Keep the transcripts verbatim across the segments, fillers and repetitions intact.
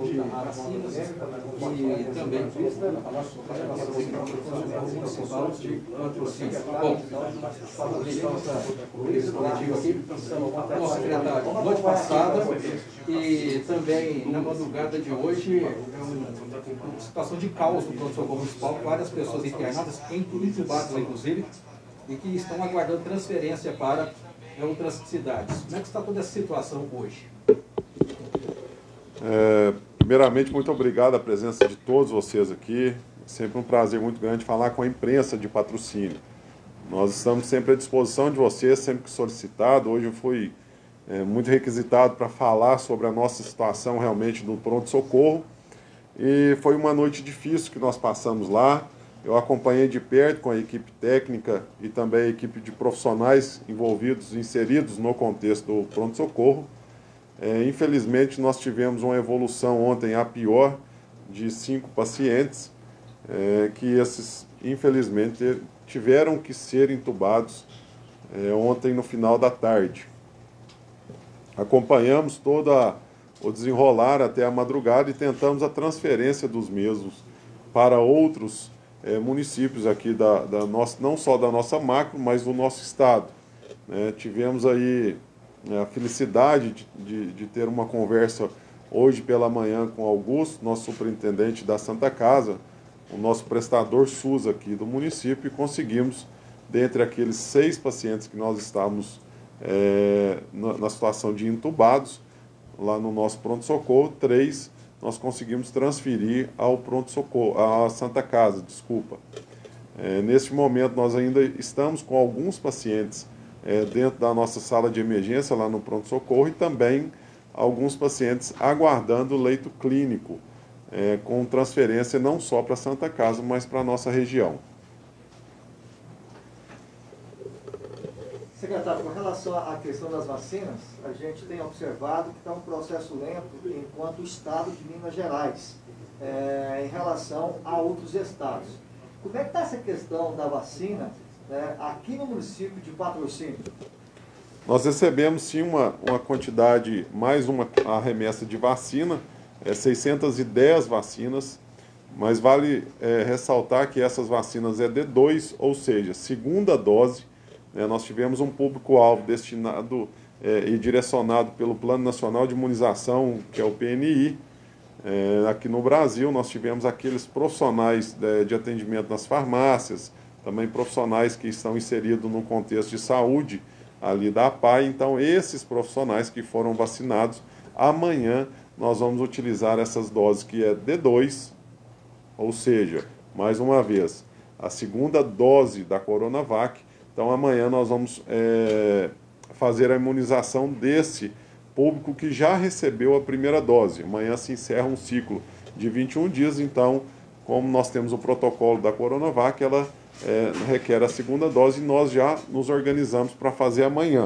de vacinas e também municipal de patrocínio. Bom, esse coletivo aqui, nosso secretário, noite passada e também na madrugada de hoje, é uma situação de caos no pronto-socorro municipal, várias pessoas internadas, entubadas inclusive, e que estão aguardando transferência para outras cidades. Como é que está toda essa situação hoje? É, primeiramente, muito obrigado a presença de todos vocês aqui. É sempre um prazer muito grande falar com a imprensa de Patrocínio. Nós estamos sempre à disposição de vocês, sempre que solicitado. Hoje eu fui é, muito requisitado para falar sobre a nossa situação realmente do pronto-socorro. E foi uma noite difícil que nós passamos lá. Eu acompanhei de perto com a equipe técnica e também a equipe de profissionais envolvidos, inseridos no contexto do pronto-socorro. É, infelizmente, nós tivemos uma evolução ontem a pior de cinco pacientes, é, que esses, infelizmente, tiveram que ser entubados é, ontem no final da tarde. Acompanhamos todo a, o desenrolar até a madrugada e tentamos a transferência dos mesmos para outros é, municípios aqui, da, da nossa, não só da nossa macro, mas do nosso estado. É, tivemos aí a felicidade de, de, de ter uma conversa hoje pela manhã com Augusto, nosso superintendente da Santa Casa, o nosso prestador SUS aqui do município, e conseguimos, dentre aqueles seis pacientes que nós estávamos é, na, na situação de entubados, lá no nosso pronto-socorro, três nós conseguimos transferir ao pronto-socorro, à Santa Casa, desculpa. É, neste momento nós ainda estamos com alguns pacientes É, dentro da nossa sala de emergência, lá no pronto-socorro, e também alguns pacientes aguardando leito clínico, é, com transferência não só para a Santa Casa, mas para a nossa região. Secretário, com relação à questão das vacinas, a gente tem observado que está um processo lento enquanto o Estado de Minas Gerais, é, em relação a outros estados. Como é que está essa questão da vacina É, aqui no município de Patrocínio? Nós recebemos sim uma, uma quantidade, mais uma a remessa de vacina, é, seiscentas e dez vacinas, mas vale é, ressaltar que essas vacinas é D dois, ou seja, segunda dose. Né, nós tivemos um público-alvo destinado é, e direcionado pelo Plano Nacional de Imunização, que é o P N I. É, aqui no Brasil, nós tivemos aqueles profissionais de, de atendimento nas farmácias, também profissionais que estão inseridos no contexto de saúde ali da A P A I. Então, esses profissionais que foram vacinados, amanhã nós vamos utilizar essas doses que é D dois, ou seja, mais uma vez, a segunda dose da Coronavac. Então, amanhã nós vamos é, fazer a imunização desse público que já recebeu a primeira dose. Amanhã se encerra um ciclo de vinte e um dias, então, como nós temos o protocolo da Coronavac, ela É, requer a segunda dose e nós já nos organizamos para fazer amanhã.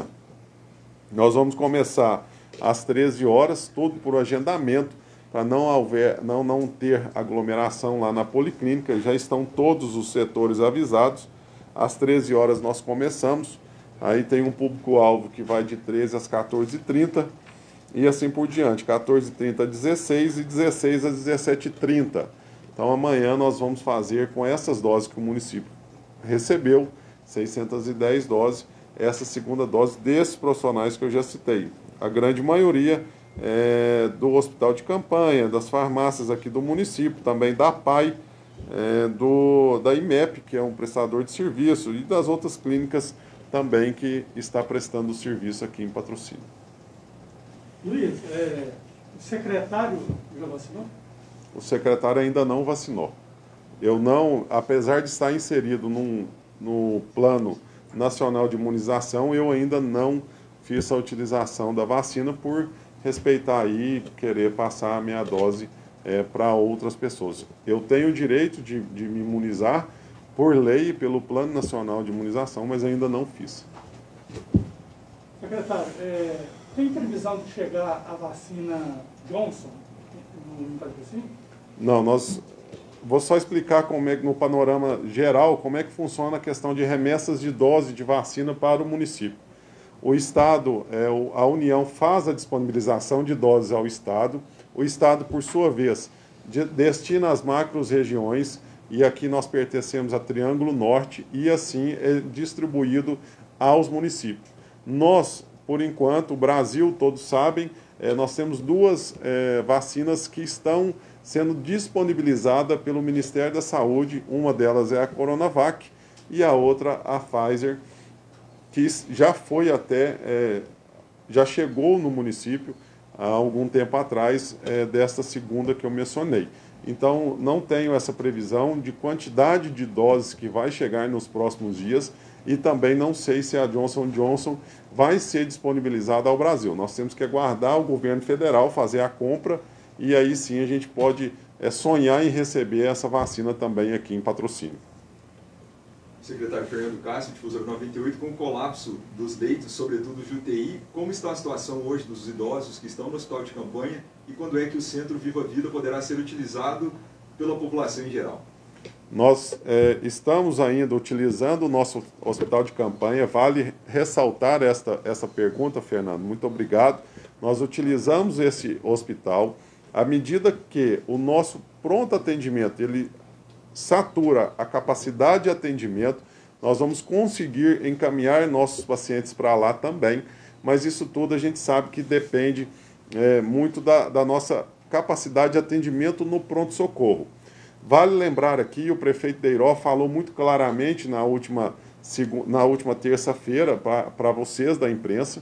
Nós vamos começar às treze horas, tudo por agendamento, para não, haver, não, não ter aglomeração lá na Policlínica. Já estão todos os setores avisados. Às treze horas nós começamos, aí tem um público-alvo que vai de treze às quatorze e trinta e assim por diante, quatorze e trinta a dezesseis e dezesseis às dezessete e trinta. Então amanhã nós vamos fazer com essas doses que o município recebeu, seiscentas e dez doses, essa segunda dose desses profissionais que eu já citei. A grande maioria é do hospital de campanha, das farmácias aqui do município, também da A P A I, é, do, da I M E P, que é um prestador de serviço, e das outras clínicas também que está prestando serviço aqui em Patrocínio. Luiz, é, o secretário já vacinou? O secretário ainda não vacinou. Eu não, apesar de estar inserido num, no Plano Nacional de Imunização, eu ainda não fiz a utilização da vacina por respeitar aí, querer passar a minha dose é, para outras pessoas. Eu tenho o direito de, de me imunizar por lei pelo Plano Nacional de Imunização, mas ainda não fiz. Secretário, é, tem previsão de chegar a vacina Johnson no Patrocínio? Não, nós... Vou só explicar como é, no panorama geral, como é que funciona a questão de remessas de dose de vacina para o município. O Estado, é, a União faz a disponibilização de doses ao Estado, o Estado, por sua vez, de, destina às macro-regiões, e aqui nós pertencemos a Triângulo Norte, e assim é distribuído aos municípios. Nós, por enquanto, o Brasil, todos sabem, é, nós temos duas é, vacinas que estão sendo disponibilizadas pelo Ministério da Saúde, uma delas é a Coronavac e a outra a Pfizer, que já foi até, é, já chegou no município há algum tempo atrás, é, desta segunda que eu mencionei. Então, não tenho essa previsão de quantidade de doses que vai chegar nos próximos dias e também não sei se a Johnson and Johnson vai ser disponibilizada ao Brasil. Nós temos que aguardar o governo federal fazer a compra e aí sim a gente pode é, sonhar em receber essa vacina também aqui em Patrocínio. Secretário Fernando Cássio, Difusora noventa e oito, com o colapso dos leitos, sobretudo de U T I, como está a situação hoje dos idosos que estão no hospital de campanha e quando é que o Centro Viva Vida poderá ser utilizado pela população em geral? Nós é, estamos ainda utilizando o nosso hospital de campanha, vale ressaltar esta, essa pergunta, Fernando, muito obrigado. Nós utilizamos esse hospital, à medida que o nosso pronto atendimento, ele satura a capacidade de atendimento, nós vamos conseguir encaminhar nossos pacientes para lá também, mas isso tudo a gente sabe que depende é, muito da, da nossa capacidade de atendimento no pronto-socorro. Vale lembrar aqui, o prefeito Deiró falou muito claramente na última, na última terça-feira para vocês da imprensa,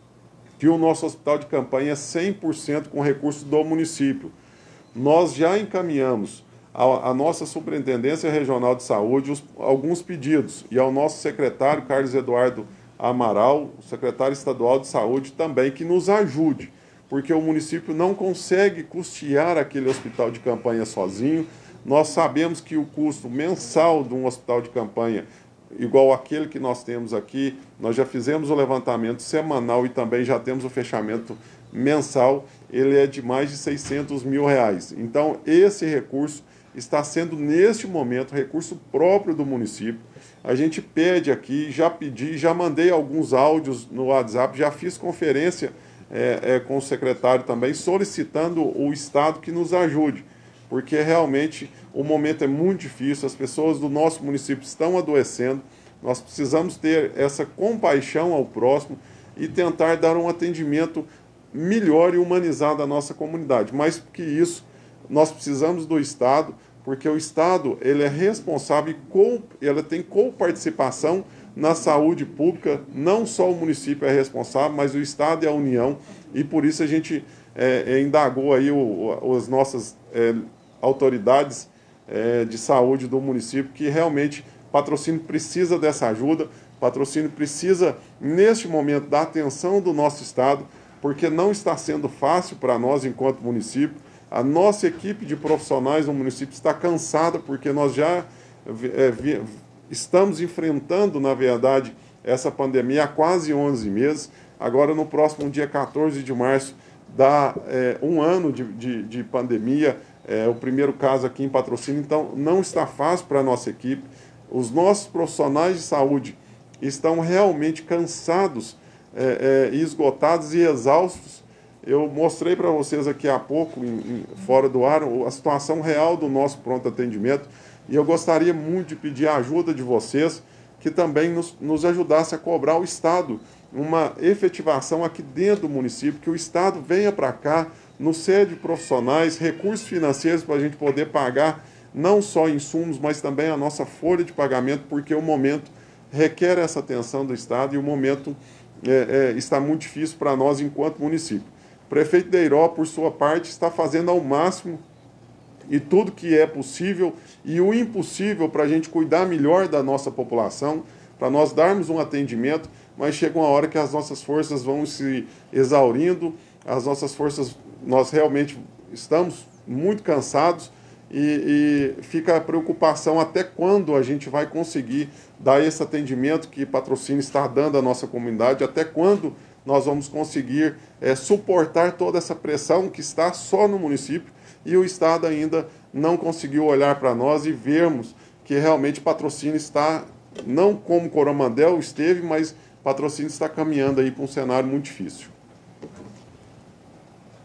que o nosso hospital de campanha é cem por cento com recursos do município. Nós já encaminhamos a nossa Superintendência Regional de Saúde os, alguns pedidos, e ao nosso secretário Carlos Eduardo Amaral, o secretário estadual de Saúde também, que nos ajude, porque o município não consegue custear aquele hospital de campanha sozinho. Nós sabemos que o custo mensal de um hospital de campanha, igual aquele que nós temos aqui, nós já fizemos o levantamento semanal e também já temos o fechamento mensal, ele é de mais de seiscentos mil reais. Então, esse recurso está sendo, neste momento, recurso próprio do município. A gente pede aqui, já pedi, já mandei alguns áudios no WhatsApp, já fiz conferência é, é, com o secretário também, solicitando o Estado que nos ajude, porque realmente o momento é muito difícil, as pessoas do nosso município estão adoecendo, nós precisamos ter essa compaixão ao próximo e tentar dar um atendimento melhor e humanizado à nossa comunidade. Mais que isso, nós precisamos do Estado, porque o Estado ele é responsável e ele tem coparticipação na saúde pública, não só o município é responsável, mas o Estado e a União, e por isso a gente é, indagou aí o, o, as nossas é, autoridades é, de saúde do município, que realmente Patrocínio precisa dessa ajuda, Patrocínio precisa, neste momento, da atenção do nosso Estado, porque não está sendo fácil para nós, enquanto município. A nossa equipe de profissionais no município está cansada, porque nós já é, vi, estamos enfrentando, na verdade, essa pandemia há quase onze meses. Agora, no próximo dia quatorze de março, dá é, um ano de, de, de pandemia, é, o primeiro caso aqui em Patrocínio, então não está fácil para a nossa equipe. Os nossos profissionais de saúde estão realmente cansados, é, é, esgotados e exaustos. Eu mostrei para vocês aqui há pouco, em, em, fora do ar, a situação real do nosso pronto atendimento, e eu gostaria muito de pedir a ajuda de vocês, que também nos, nos ajudasse a cobrar o Estado uma efetivação aqui dentro do município, que o Estado venha para cá, nos cede profissionais, recursos financeiros para a gente poder pagar não só insumos, mas também a nossa folha de pagamento, porque o momento requer essa atenção do Estado e o momento é, é, está muito difícil para nós enquanto município. O prefeito Deiró, por sua parte, está fazendo ao máximo e tudo que é possível e o impossível para a gente cuidar melhor da nossa população, para nós darmos um atendimento, mas chega uma hora que as nossas forças vão se exaurindo, as nossas forças, nós realmente estamos muito cansados e, e fica a preocupação até quando a gente vai conseguir dar esse atendimento que Patrocínio está dando à nossa comunidade, até quando nós vamos conseguir é, suportar toda essa pressão que está só no município e o Estado ainda não conseguiu olhar para nós e vermos que realmente Patrocínio está, não como Coromandel esteve, mas Patrocínio está caminhando aí para um cenário muito difícil.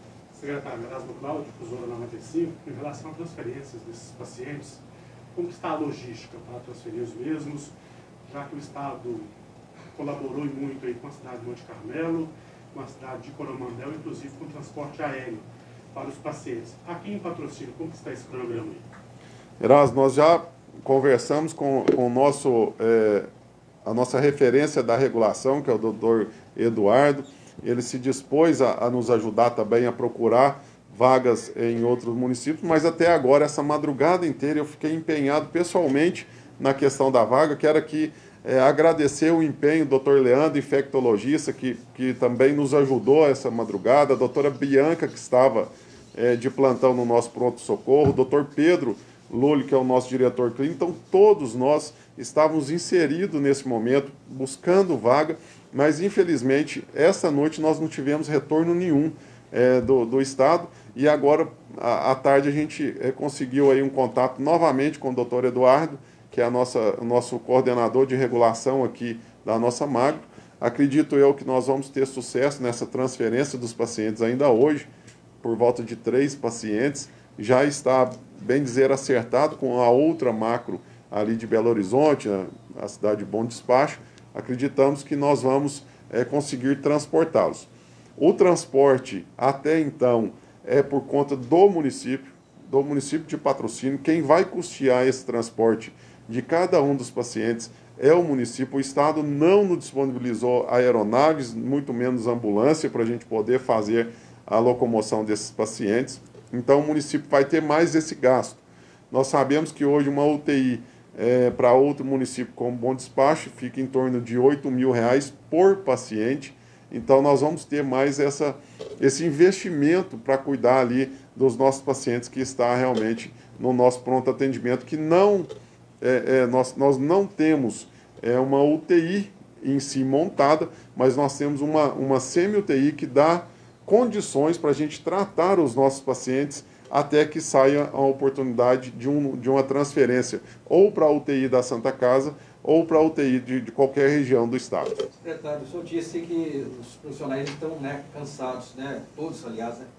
Secretário Erasmo Cláudio, Fusora noventa e cinco, em relação a transferências desses pacientes, como que está a logística para transferir os mesmos, já que o Estado colaborou muito aí com a cidade de Monte Carmelo, com a cidade de Coromandel, inclusive com o transporte aéreo para os pacientes. Aqui em Patrocínio, como que está esse cronograma aí? Erasmo, nós já conversamos com, com o nosso, é, a nossa referência da regulação, que é o doutor Eduardo. Ele se dispôs a, a nos ajudar também a procurar vagas em outros municípios, mas até agora, essa madrugada inteira, eu fiquei empenhado pessoalmente na questão da vaga, que era que é, agradecer o empenho do doutor Leandro, infectologista, que, que também nos ajudou essa madrugada, a doutora Bianca, que estava é, de plantão no nosso pronto-socorro, o doutor Pedro Lully, que é o nosso diretor clínico. Então, todos nós estávamos inseridos nesse momento, buscando vaga, mas, infelizmente, essa noite nós não tivemos retorno nenhum é, do, do Estado, e agora, à, à tarde, a gente é, conseguiu aí um contato novamente com o doutor Eduardo, que é a nossa, o nosso coordenador de regulação aqui da nossa Magro. Acredito eu que nós vamos ter sucesso nessa transferência dos pacientes ainda hoje, por volta de três pacientes. Já está, bem dizer, acertado com a outra macro ali de Belo Horizonte, a, a cidade de Bom Despacho. Acreditamos que nós vamos é, conseguir transportá-los. O transporte, até então, é por conta do município, do município de Patrocínio. Quem vai custear esse transporte de cada um dos pacientes é o município. O Estado não nos disponibilizou aeronaves, muito menos ambulância, para a gente poder fazer a locomoção desses pacientes. Então, o município vai ter mais esse gasto. Nós sabemos que hoje uma U T I é, para outro município como Bom Despacho fica em torno de oito mil reais por paciente. Então, nós vamos ter mais essa, esse investimento para cuidar ali dos nossos pacientes que está realmente no nosso pronto atendimento, que não, é, é, nós, nós não temos é, uma U T I em si montada, mas nós temos uma, uma semi-U T I que dá condições para a gente tratar os nossos pacientes até que saia a oportunidade de, um, de uma transferência ou para a U T I da Santa Casa ou para a U T I de, de qualquer região do estado. Secretário, o senhor disse que os profissionais estão, né, cansados, né, todos, aliás, né,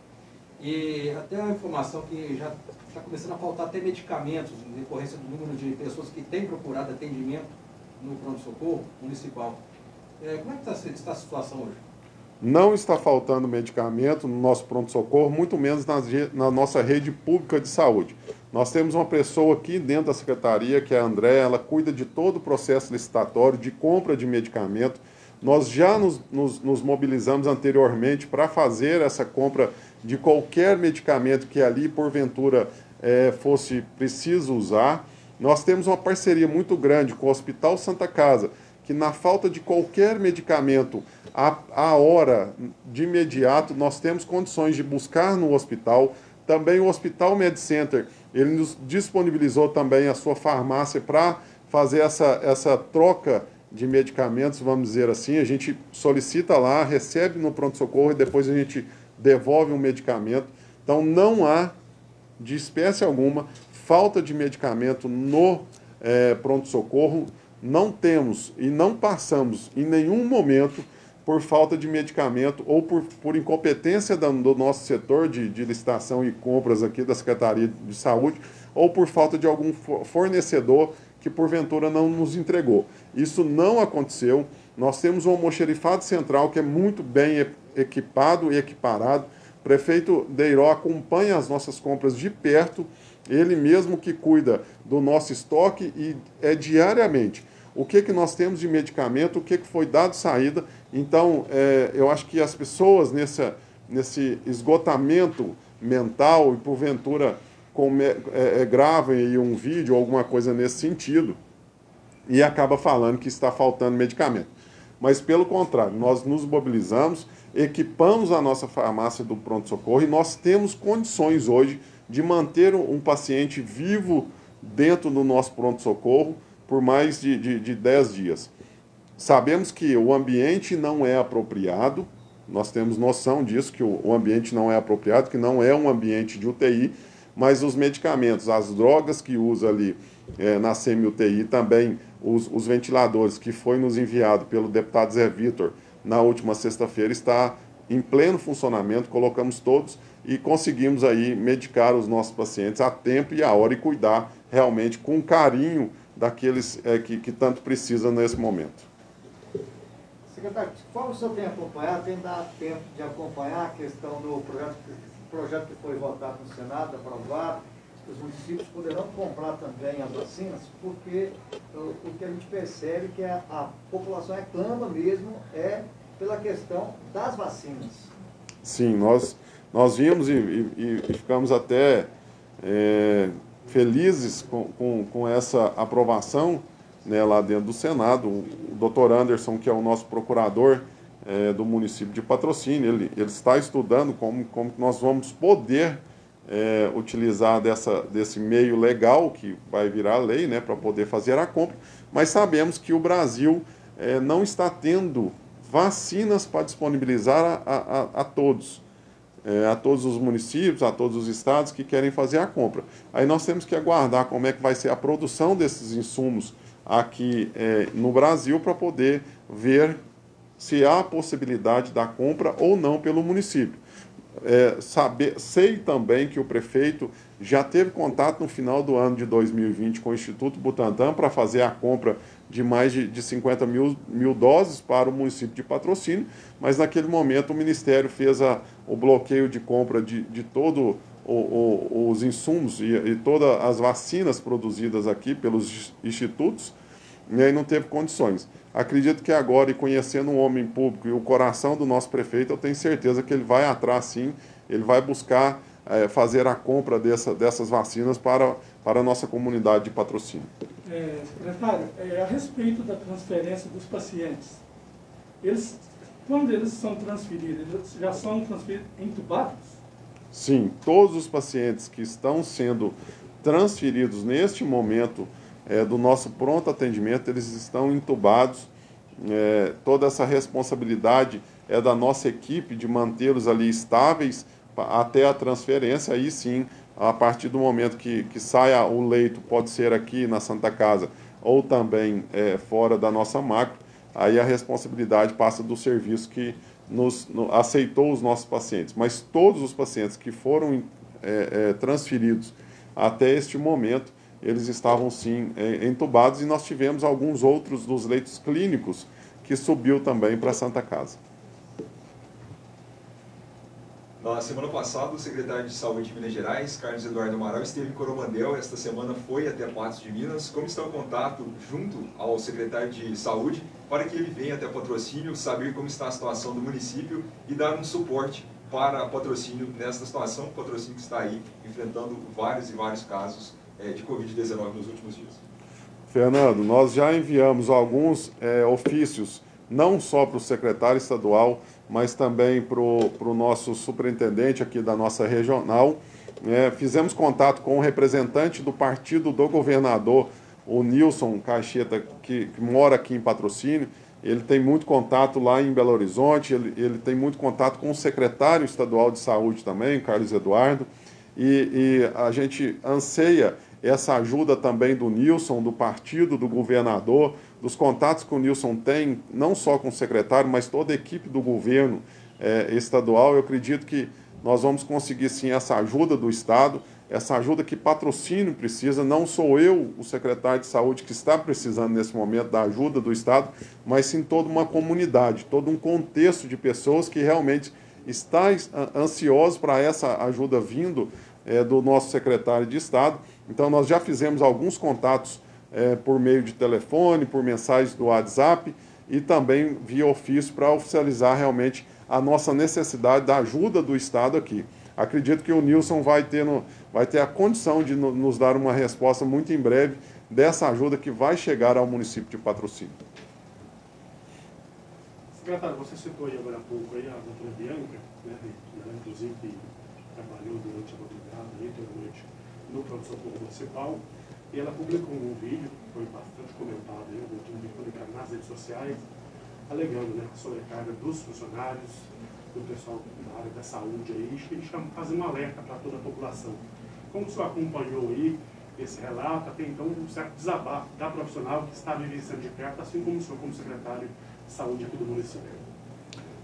e até a informação que já está começando a faltar até medicamentos, em decorrência do número de pessoas que têm procurado atendimento no pronto-socorro municipal. É, como é que está, está a situação hoje? Não está faltando medicamento no nosso pronto-socorro, muito menos na, na nossa rede pública de saúde. Nós temos uma pessoa aqui dentro da secretaria, que é a André, ela cuida de todo o processo licitatório, de compra de medicamento. Nós já nos, nos, nos mobilizamos anteriormente para fazer essa compra de qualquer medicamento que ali, porventura, é, fosse preciso usar. Nós temos uma parceria muito grande com o Hospital Santa Casa, que na falta de qualquer medicamento, a, a hora, de imediato, nós temos condições de buscar no hospital. Também o Hospital Med Center, ele nos disponibilizou também a sua farmácia para fazer essa, essa troca de medicamentos, vamos dizer assim. A gente solicita lá, recebe no pronto-socorro e depois a gente devolve um medicamento. Então, não há, de espécie alguma, falta de medicamento no é, pronto-socorro. Não temos e não passamos em nenhum momento por falta de medicamento ou por, por incompetência do, do nosso setor de, de licitação e compras aqui da Secretaria de Saúde, ou por falta de algum fornecedor que porventura não nos entregou. Isso não aconteceu. Nós temos um almoxerifado central que é muito bem equipado e equiparado. O prefeito Deiró acompanha as nossas compras de perto, ele mesmo que cuida do nosso estoque, e é diariamente o que, que nós temos de medicamento, o que, que foi dado saída. Então, é, eu acho que as pessoas nessa, nesse esgotamento mental, e porventura come, é, é, gravem aí um vídeo ou alguma coisa nesse sentido, e acaba falando que está faltando medicamento. Mas, pelo contrário, nós nos mobilizamos, equipamos a nossa farmácia do pronto-socorro e nós temos condições hoje de manter um paciente vivo dentro do nosso pronto-socorro por mais de, de, de dez dias. Sabemos que o ambiente não é apropriado, nós temos noção disso, que o, o ambiente não é apropriado, que não é um ambiente de U T I, mas os medicamentos, as drogas que usa ali é, na semi-U T I, também os, os ventiladores que foi nos enviado pelo deputado Zé Vitor na última sexta-feira, está em pleno funcionamento, colocamos todos e conseguimos aí medicar os nossos pacientes a tempo e a hora e cuidar realmente com carinho daqueles é, que, que tanto precisam nesse momento. Secretário, como o senhor tem acompanhado, tem dado tempo de acompanhar a questão do projeto, projeto que foi votado no Senado, aprovado, os municípios poderão comprar também as vacinas, porque o, o que a gente percebe que a, a população reclama mesmo é pela questão das vacinas. Sim, nós, nós vimos e, e, e ficamos até é, felizes com, com, com essa aprovação, né, lá dentro do Senado. O, o doutor Anderson, que é o nosso procurador é, do município de Patrocínio, ele, ele está estudando como, como nós vamos poder é, utilizar dessa, desse meio legal, que vai virar lei, né, para poder fazer a compra, mas sabemos que o Brasil é, não está tendo vacinas para disponibilizar a, a, a todos, é, a todos os municípios, a todos os estados que querem fazer a compra. Aí nós temos que aguardar como é que vai ser a produção desses insumos aqui é, no Brasil para poder ver se há possibilidade da compra ou não pelo município. É, saber, sei também que o prefeito já teve contato no final do ano de dois mil e vinte com o Instituto Butantan para fazer a compra de mais de, de cinquenta mil, mil doses para o município de Patrocínio, mas naquele momento o Ministério fez a, o bloqueio de compra de, de todos os insumos e, e todas as vacinas produzidas aqui pelos institutos, e aí não teve condições. Acredito que agora, e conhecendo o homem público e o coração do nosso prefeito, eu tenho certeza que ele vai atrás sim, ele vai buscar é, fazer a compra dessa, dessas vacinas para, para a nossa comunidade de Patrocínio. É, secretário, é, a respeito da transferência dos pacientes, eles, quando eles são transferidos, eles já são transferidos entubados? Sim, todos os pacientes que estão sendo transferidos neste momento é, do nosso pronto atendimento, eles estão entubados. É, toda essa responsabilidade é da nossa equipe de mantê-los ali estáveis até a transferência. Aí sim, a partir do momento que, que saia o leito, pode ser aqui na Santa Casa ou também é, fora da nossa macro, aí a responsabilidade passa do serviço que nos, no, aceitou os nossos pacientes. Mas todos os pacientes que foram é, é, transferidos até este momento, eles estavam sim é, entubados, e nós tivemos alguns outros dos leitos clínicos que subiu também para a Santa Casa. Na semana passada, o secretário de Saúde de Minas Gerais, Carlos Eduardo Amaral, esteve em Coromandel. Esta semana foi até Patos de Minas. Como está o contato junto ao secretário de Saúde para que ele venha até Patrocínio, saber como está a situação do município e dar um suporte para Patrocínio nesta situação? Patrocínio que está aí enfrentando vários e vários casos é, de Covid dezenove nos últimos dias. Fernando, nós já enviamos alguns é, ofícios, não só para o secretário estadual, mas também para o nosso superintendente aqui da nossa regional. É, fizemos contato com o representante do partido do governador, o Nilson Caixeta, que, que mora aqui em Patrocínio. Ele tem muito contato lá em Belo Horizonte, ele, ele tem muito contato com o secretário estadual de saúde também, Carlos Eduardo, e, e a gente anseia essa ajuda também do Nilson, do partido, do governador, dos contatos que o Nilson tem, não só com o secretário, mas toda a equipe do governo é, estadual. Eu acredito que nós vamos conseguir sim essa ajuda do Estado, essa ajuda que Patrocínio precisa. Não sou eu, o secretário de saúde, que está precisando nesse momento da ajuda do Estado, mas sim toda uma comunidade, todo um contexto de pessoas que realmente está ansioso para essa ajuda vindo é, do nosso secretário de Estado. Então nós já fizemos alguns contatos é, por meio de telefone, por mensagens do WhatsApp e também via ofício para oficializar realmente a nossa necessidade da ajuda do Estado aqui. Acredito que o Nilson vai ter, no, vai ter a condição de no, nos dar uma resposta muito em breve dessa ajuda que vai chegar ao município de Patrocínio. Secretário, você citou aí agora há pouco aí a doutora Bianca, né, ela inclusive trabalhou durante a madrugada, literalmente, no pronto-socorro municipal, e ela publicou um vídeo, que foi bastante comentado, aí, um vídeo publicado nas redes sociais, alegando, né, a sobrecarga dos funcionários, do pessoal da área da saúde aí, e fazendo um alerta para toda a população. Como o senhor acompanhou aí esse relato, até então um certo desabafo da profissional que está vivenciando de perto, assim como o senhor como secretário de saúde aqui do município?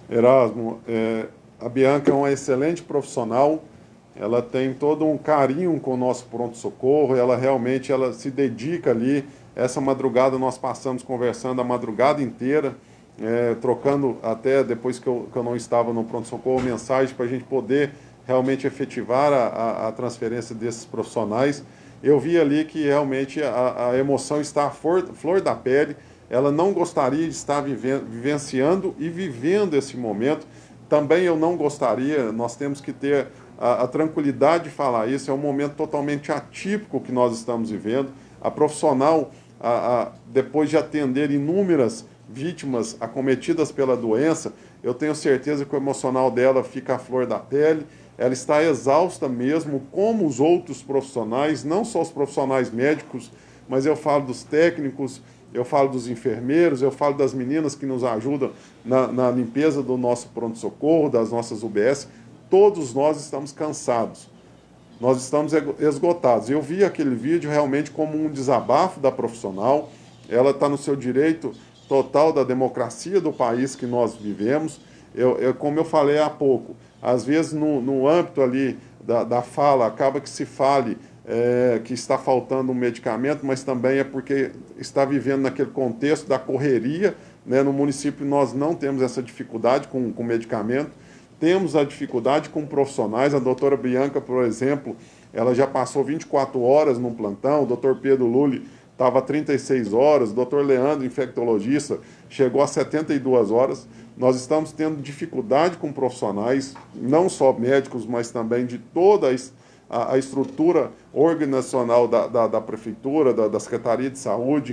Erasmo, é, a Bianca é uma excelente profissional, ela tem todo um carinho com o nosso pronto-socorro, ela realmente ela se dedica ali. Essa madrugada nós passamos conversando a madrugada inteira, é, trocando até depois que eu, que eu não estava no pronto-socorro, mensagem para a gente poder realmente efetivar a, a, a transferência desses profissionais. Eu vi ali que realmente a, a emoção está à flor, flor da pele, ela não gostaria de estar vive, vivenciando e vivendo esse momento. Também eu não gostaria, nós temos que ter a, a tranquilidade de falar isso, é um momento totalmente atípico que nós estamos vivendo. A profissional, a, a, depois de atender inúmeras vítimas acometidas pela doença, eu tenho certeza que o emocional dela fica à flor da pele, ela está exausta mesmo, como os outros profissionais, não só os profissionais médicos, mas eu falo dos técnicos, eu falo dos enfermeiros, eu falo das meninas que nos ajudam na, na limpeza do nosso pronto-socorro, das nossas U B S. Todos nós estamos cansados, nós estamos esgotados. Eu vi aquele vídeo realmente como um desabafo da profissional, ela está no seu direito total da democracia do país que nós vivemos. Eu, eu, como eu falei há pouco, às vezes no, no âmbito ali da, da fala, acaba que se fale é, que está faltando um medicamento, mas também é porque está vivendo naquele contexto da correria, né? No município nós não temos essa dificuldade com, com medicamento, temos a dificuldade com profissionais. A doutora Bianca, por exemplo, ela já passou vinte e quatro horas num plantão, o doutor Pedro Lulli estava trinta e seis horas, o doutor Leandro, infectologista, chegou a setenta e duas horas. Nós estamos tendo dificuldade com profissionais, não só médicos, mas também de toda a, a estrutura organizacional da, da, da Prefeitura, da, da Secretaria de Saúde.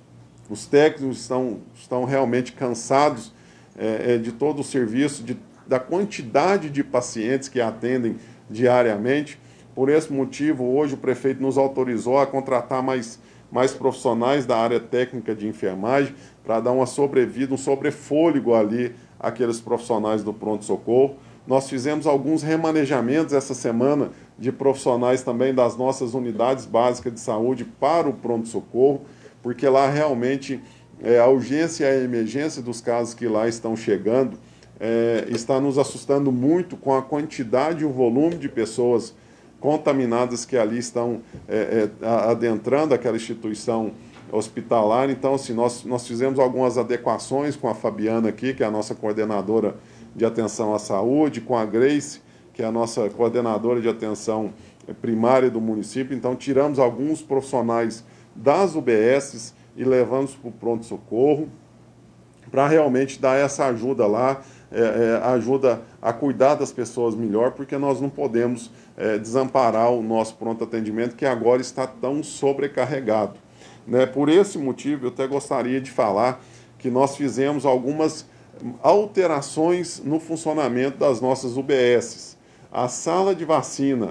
Os técnicos estão, estão realmente cansados é, é, de todo o serviço, de, da quantidade de pacientes que atendem diariamente. Por esse motivo, hoje o prefeito nos autorizou a contratar mais, mais profissionais da área técnica de enfermagem, para dar uma sobrevida, um sobrefôlego ali àqueles profissionais do pronto-socorro. Nós fizemos alguns remanejamentos essa semana de profissionais também das nossas unidades básicas de saúde para o pronto-socorro, porque lá realmente é, a urgência e a emergência dos casos que lá estão chegando é, está nos assustando muito com a quantidade e o volume de pessoas contaminadas que ali estão é, é, adentrando aquela instituição hospitalar. Então, assim, nós, nós fizemos algumas adequações com a Fabiana aqui, que é a nossa coordenadora de atenção à saúde, com a Grace, que é a nossa coordenadora de atenção primária do município. Então, tiramos alguns profissionais das U B S e levamos para o pronto-socorro, para realmente dar essa ajuda lá, é, é, ajuda a cuidar das pessoas melhor, porque nós não podemos é, desamparar o nosso pronto-atendimento, que agora está tão sobrecarregado. Né? Por esse motivo, eu até gostaria de falar que nós fizemos algumas alterações no funcionamento das nossas U B S. A sala de vacina,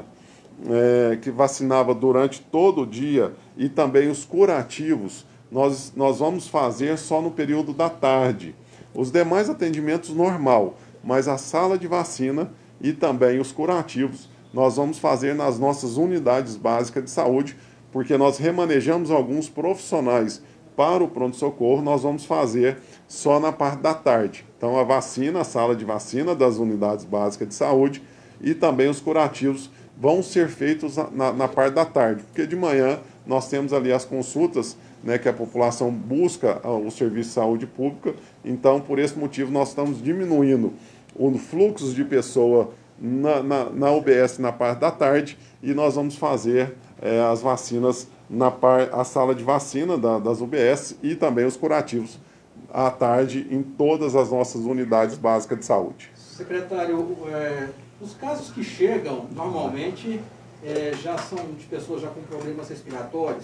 é, que vacinava durante todo o dia, e também os curativos, nós, nós vamos fazer só no período da tarde. Os demais atendimentos normal, mas a sala de vacina e também os curativos, nós vamos fazer nas nossas unidades básicas de saúde, porque nós remanejamos alguns profissionais para o pronto-socorro, nós vamos fazer só na parte da tarde. Então, a vacina, a sala de vacina das unidades básicas de saúde e também os curativos vão ser feitos na, na parte da tarde, porque de manhã nós temos ali as consultas, né, que a população busca o serviço de saúde pública. Então, por esse motivo, nós estamos diminuindo o fluxo de pessoa na, na, na U B S na parte da tarde, e nós vamos fazer é, as vacinas na par, a sala de vacina da, das U B S e também os curativos à tarde em todas as nossas unidades básicas de saúde. Secretário, é, os casos que chegam normalmente é, já são de pessoas já com problemas respiratórios.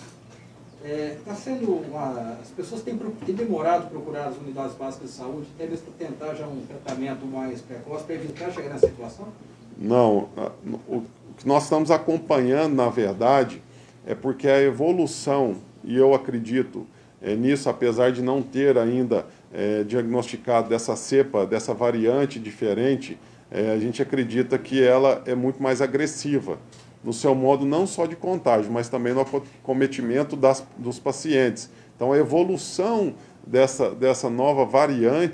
É, tá sendo uma, as pessoas têm, têm demorado procurar as unidades básicas de saúde, até mesmo para tentar já um tratamento mais precoce, para evitar chegar nessa situação? Não, o que nós estamos acompanhando, na verdade, é porque a evolução, e eu acredito é, nisso, apesar de não ter ainda é, diagnosticado dessa cepa, dessa variante diferente, é, a gente acredita que ela é muito mais agressiva, no seu modo não só de contágio, mas também no acometimento das, dos pacientes. Então, a evolução dessa, dessa nova variante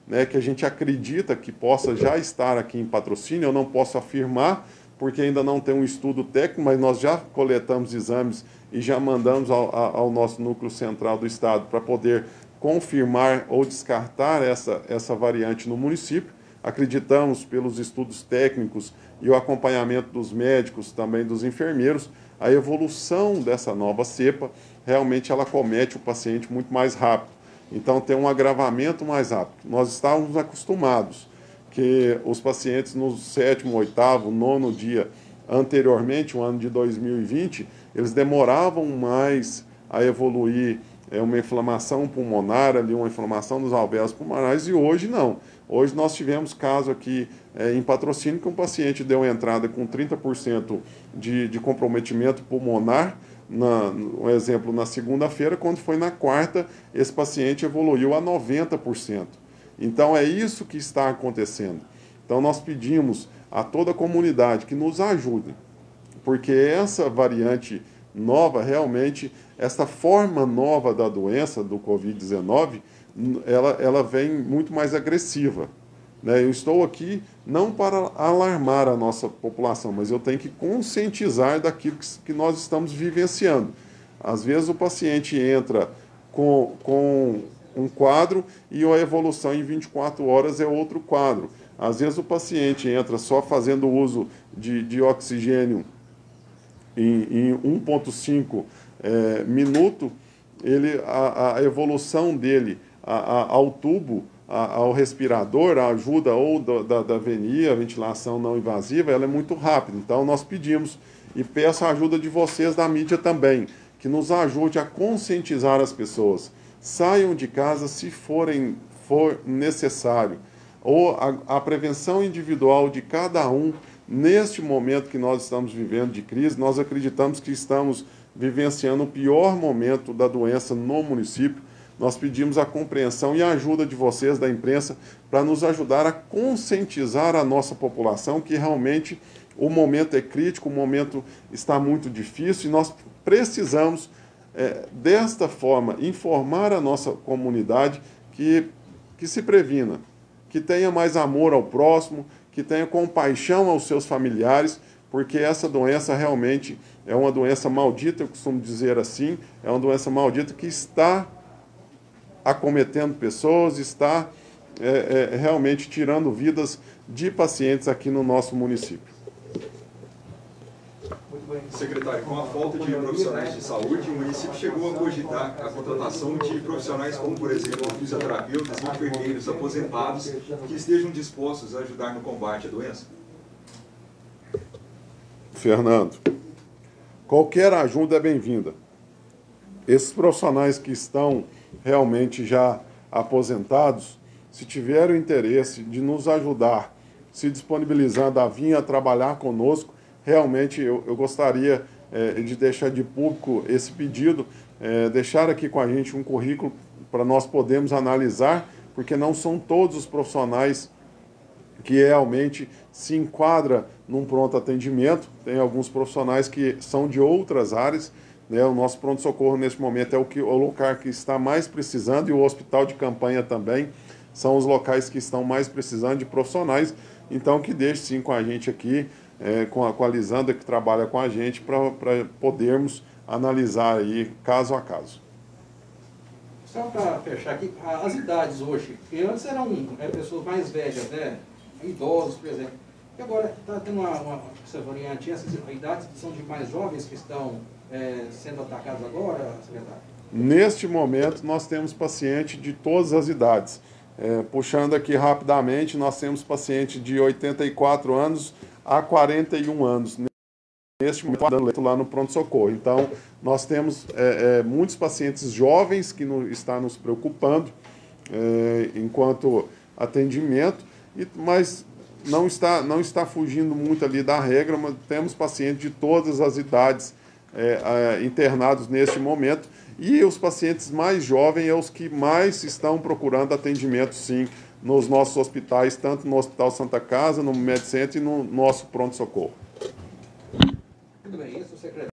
né, que a gente acredita que possa já estar aqui em patrocínio. Eu não posso afirmar, porque ainda não tem um estudo técnico, mas nós já coletamos exames e já mandamos ao, ao nosso núcleo central do estado para poder confirmar ou descartar essa, essa variante no município. Acreditamos, pelos estudos técnicos e o acompanhamento dos médicos, também dos enfermeiros, a evolução dessa nova cepa, realmente ela comete o paciente muito mais rápido. Então tem um agravamento mais rápido. Nós estávamos acostumados que os pacientes no sétimo, oitavo, nono dia anteriormente, o ano de dois mil e vinte, eles demoravam mais a evoluir é uma inflamação pulmonar, ali, uma inflamação dos alvéolos pulmonares, e hoje não. Hoje nós tivemos caso aqui é, em patrocínio que um paciente deu entrada com trinta por cento de, de comprometimento pulmonar, na, um exemplo, na segunda-feira, quando foi na quarta, esse paciente evoluiu a noventa por cento. Então é isso que está acontecendo. Então nós pedimos a toda a comunidade que nos ajude, porque essa variante nova, realmente, essa forma nova da doença, do covid dezenove, ela, ela vem muito mais agressiva. Né? Eu estou aqui não para alarmar a nossa população, mas eu tenho que conscientizar daquilo que, que nós estamos vivenciando. Às vezes o paciente entra com, com um quadro e a evolução em vinte e quatro horas é outro quadro. Às vezes o paciente entra só fazendo uso de, de oxigênio em, em um ponto cinco é, minuto, ele, a, a evolução dele a, a, ao tubo, a, ao respirador, a ajuda ou da, da, da venia, a ventilação não invasiva, ela é muito rápida. Então nós pedimos e peço a ajuda de vocês da mídia também, que nos ajude a conscientizar as pessoas. Saiam de casa se forem, for necessário. Ou a, a prevenção individual de cada um, neste momento que nós estamos vivendo de crise, nós acreditamos que estamos vivenciando o pior momento da doença no município. Nós pedimos a compreensão e a ajuda de vocês, da imprensa, para nos ajudar a conscientizar a nossa população que realmente o momento é crítico, o momento está muito difícil e nós precisamos, é, desta forma, informar a nossa comunidade que, que se previna, que tenha mais amor ao próximo, que tenha compaixão aos seus familiares, porque essa doença realmente é uma doença maldita, eu costumo dizer assim, é uma doença maldita que está acometendo pessoas, está é, é, realmente tirando vidas de pacientes aqui no nosso município. Secretário, com a falta de profissionais de saúde, o município chegou a cogitar a contratação de profissionais como, por exemplo, fisioterapeutas e enfermeiros aposentados que estejam dispostos a ajudar no combate à doença? Fernando, qualquer ajuda é bem-vinda. Esses profissionais que estão realmente já aposentados, se tiverem o interesse de nos ajudar, se disponibilizando a vir a trabalhar conosco, realmente eu, eu gostaria é, de deixar de público esse pedido, é, deixar aqui com a gente um currículo para nós podermos analisar, porque não são todos os profissionais que realmente se enquadra num pronto atendimento. Tem alguns profissionais que são de outras áreas, né? O nosso pronto-socorro neste momento é o, que, o local que está mais precisando, e o hospital de campanha também são os locais que estão mais precisando de profissionais. Então que deixe sim com a gente aqui, é, com, a, com a Lisandra, que trabalha com a gente, para podermos analisar aí caso a caso. Só para fechar aqui, as idades hoje, que antes eram é, pessoas mais velhas, né? Idosos, por exemplo. E agora está tendo uma, uma, essa variante, essas idades são de mais jovens que estão é, sendo atacados agora, secretário? Neste momento, nós temos paciente de todas as idades. É, puxando aqui rapidamente, nós temos paciente de oitenta e quatro anos a quarenta e um anos. Neste momento, dando leito lá no pronto-socorro. Então, nós temos é, é, muitos pacientes jovens que no, estão nos preocupando é, enquanto atendimento, e, mas não está, não está fugindo muito ali da regra, mas temos pacientes de todas as idades é, é, internados neste momento, e os pacientes mais jovens é os que mais estão procurando atendimento, sim, nos nossos hospitais, tanto no Hospital Santa Casa, no MedCenter e no nosso pronto-socorro. Muito bem, isso, secretário.